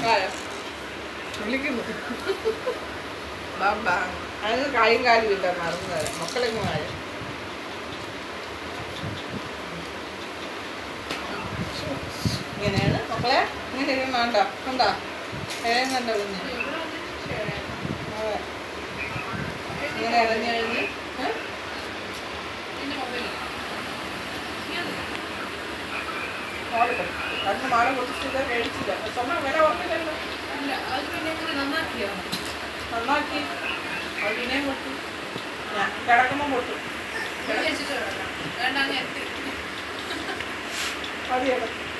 വിളിക്കുന്നു ബാബാ അതിന് കായും കാലും ഇല്ല മറന്നത് മക്കളെങ്ങും കാര്യം ഇങ്ങനെയാണ് മക്കളെ ഇങ്ങനെ വേണ്ട കണ്ടാ ഏന്നുണ്ടോ കുഞ്ഞ് അതെ ഇങ്ങനെ ഇറങ്ങി കഴിഞ്ഞ് കണ്ണ് മാട പൊട്ടിച്ചില്ല മേടിച്ചില്ല സമയം വില ഓർമ്മില്ലല്ലോ നന്നാക്കി അത് പിന്നെയും പൊട്ടി ഞാൻ കിടക്കുമ്പോൾ പൊട്ടും മതിയല്ലോ